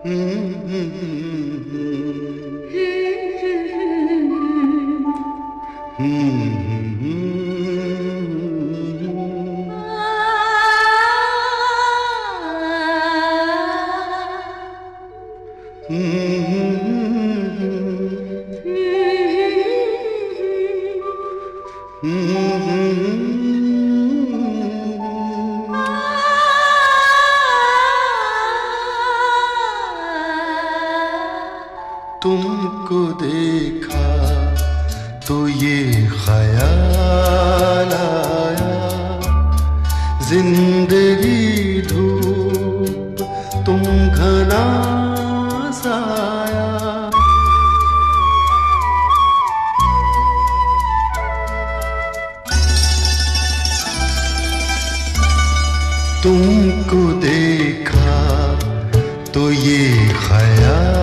तुमको देखा तो ये ख्याल आया, जिंदगी धूप तुम घना साया। तुमको देखा तो ये ख्याल